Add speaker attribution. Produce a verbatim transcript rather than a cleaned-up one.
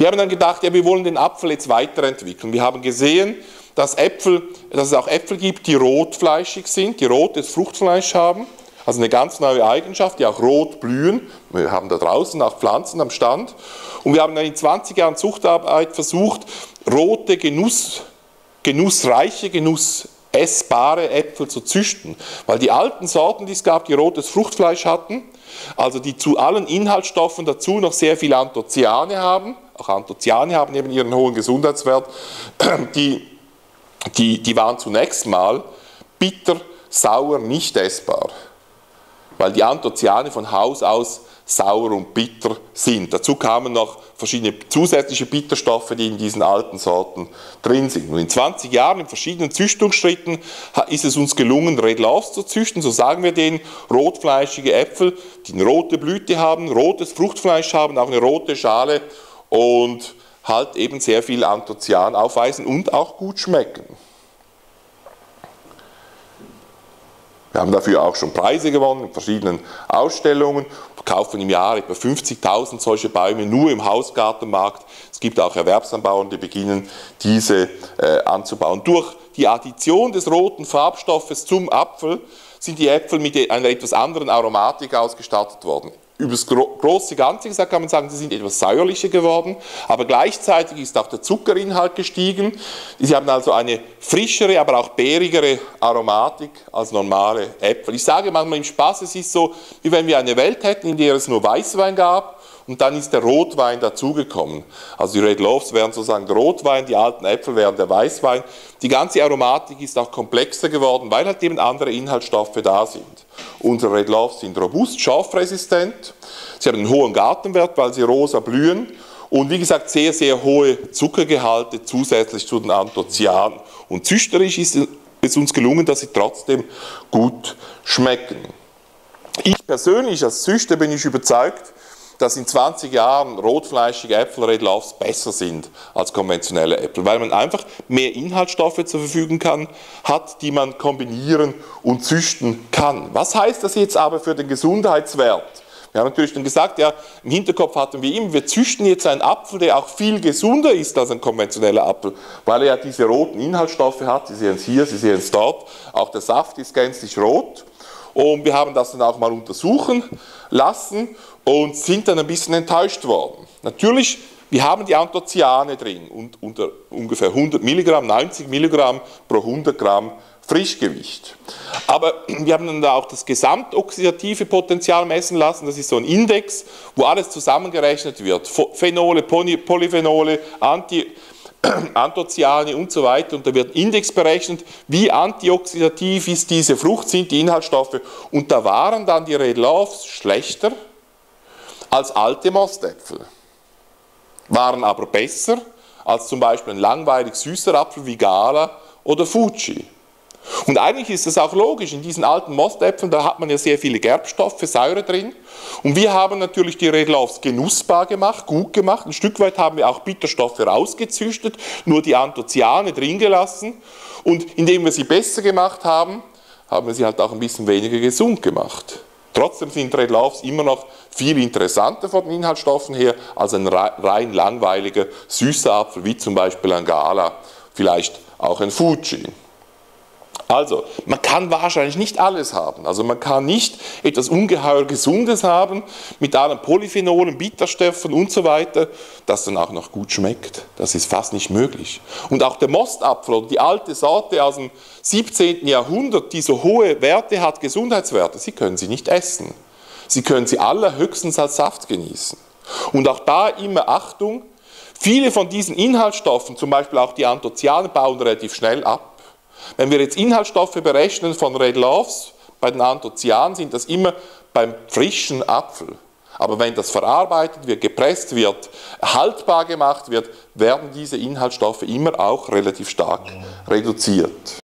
Speaker 1: Wir haben dann gedacht, ja, wir wollen den Apfel jetzt weiterentwickeln. Wir haben gesehen, dass, Äpfel, dass es auch Äpfel gibt, die rotfleischig sind, die rotes Fruchtfleisch haben. Also eine ganz neue Eigenschaft, die auch rot blühen. Wir haben da draußen auch Pflanzen am Stand. Und wir haben dann in zwanzig Jahren Zuchtarbeit versucht, rote, Genuss, genussreiche, genussessbare Äpfel zu züchten. Weil die alten Sorten, die es gab, die rotes Fruchtfleisch hatten, also die zu allen Inhaltsstoffen dazu noch sehr viel Anthocyane haben, auch Anthocyane haben eben ihren hohen Gesundheitswert, die, die, die waren zunächst mal bitter, sauer, nicht essbar. Weil die Anthocyane von Haus aus sauer und bitter sind. Dazu kamen noch verschiedene zusätzliche Bitterstoffe, die in diesen alten Sorten drin sind. Und in zwanzig Jahren, in verschiedenen Züchtungsschritten, ist es uns gelungen, Red Loves zu züchten. So sagen wir denen, rotfleischige Äpfel, die eine rote Blüte haben, rotes Fruchtfleisch haben, auch eine rote Schale und halt eben sehr viel Anthocyan aufweisen und auch gut schmecken. Wir haben dafür auch schon Preise gewonnen in verschiedenen Ausstellungen, verkaufen im Jahr etwa fünfzigtausend solche Bäume nur im Hausgartenmarkt. Es gibt auch Erwerbsanbauern, die beginnen, diese äh, anzubauen. Durch die Addition des roten Farbstoffes zum Apfel sind die Äpfel mit einer etwas anderen Aromatik ausgestattet worden. Über das große Ganze gesagt kann man sagen, sie sind etwas säuerlicher geworden, aber gleichzeitig ist auch der Zuckerinhalt gestiegen. Sie haben also eine frischere, aber auch beerigere Aromatik als normale Äpfel. Ich sage manchmal im Spaß, es ist so, wie wenn wir eine Welt hätten, in der es nur Weißwein gab und dann ist der Rotwein dazugekommen. Also die Red Loves wären sozusagen der Rotwein, die alten Äpfel wären der Weißwein. Die ganze Aromatik ist auch komplexer geworden, weil halt eben andere Inhaltsstoffe da sind. Unsere Red Loves sind robust, schorfresistent, sie haben einen hohen Gartenwert, weil sie rosa blühen und wie gesagt sehr, sehr hohe Zuckergehalte zusätzlich zu den Anthocyanen. Und züchterisch ist es uns gelungen, dass sie trotzdem gut schmecken. Ich persönlich als Züchter bin ich überzeugt, dass in zwanzig Jahren rotfleischige Äpfel, Red Loves, besser sind als konventionelle Äpfel, weil man einfach mehr Inhaltsstoffe zur Verfügung kann, hat, die man kombinieren und züchten kann. Was heißt das jetzt aber für den Gesundheitswert? Wir haben natürlich dann gesagt, ja, im Hinterkopf hatten wir immer, wir züchten jetzt einen Apfel, der auch viel gesunder ist als ein konventioneller Apfel, weil er ja diese roten Inhaltsstoffe hat. Sie sehen es hier, Sie sehen es dort, auch der Saft ist gänzlich rot. Und wir haben das dann auch mal untersuchen lassen und sind dann ein bisschen enttäuscht worden. Natürlich, wir haben die Anthocyane drin und unter ungefähr hundert Milligramm, neunzig Milligramm pro hundert Gramm Frischgewicht. Aber wir haben dann da auch das gesamtoxidative Potenzial messen lassen. Das ist so ein Index, wo alles zusammengerechnet wird. Phenole, Polyphenole, Anti Anthocyane und so weiter, und da wird ein Index berechnet, wie antioxidativ ist diese Frucht, sind die Inhaltsstoffe, und da waren dann die Red Loves schlechter als alte Mostäpfel, waren aber besser als zum Beispiel ein langweilig süßer Apfel wie Gala oder Fuji. Und eigentlich ist das auch logisch, in diesen alten Mostäpfeln, da hat man ja sehr viele Gerbstoffe, Säure drin. Und wir haben natürlich die Red Loves genussbar gemacht, gut gemacht. Ein Stück weit haben wir auch Bitterstoffe rausgezüchtet, nur die Anthocyane drin gelassen. Und indem wir sie besser gemacht haben, haben wir sie halt auch ein bisschen weniger gesund gemacht. Trotzdem sind Red Loves immer noch viel interessanter von den Inhaltsstoffen her als ein rein langweiliger, süßer Apfel, wie zum Beispiel ein Gala, vielleicht auch ein Fuji. Also, man kann wahrscheinlich nicht alles haben. Also man kann nicht etwas ungeheuer Gesundes haben, mit allen Polyphenolen, Bitterstoffen und so weiter, das dann auch noch gut schmeckt. Das ist fast nicht möglich. Und auch der Mostapfel oder die alte Sorte aus dem siebzehnten Jahrhundert, die so hohe Werte hat, Gesundheitswerte, Sie können sie nicht essen. Sie können sie allerhöchstens als Saft genießen. Und auch da immer Achtung, viele von diesen Inhaltsstoffen, zum Beispiel auch die Anthocyane, bauen relativ schnell ab. Wenn wir jetzt Inhaltsstoffe berechnen von Red Loves, bei den Anthocyanen sind das immer beim frischen Apfel. Aber wenn das verarbeitet wird, gepresst wird, haltbar gemacht wird, werden diese Inhaltsstoffe immer auch relativ stark reduziert.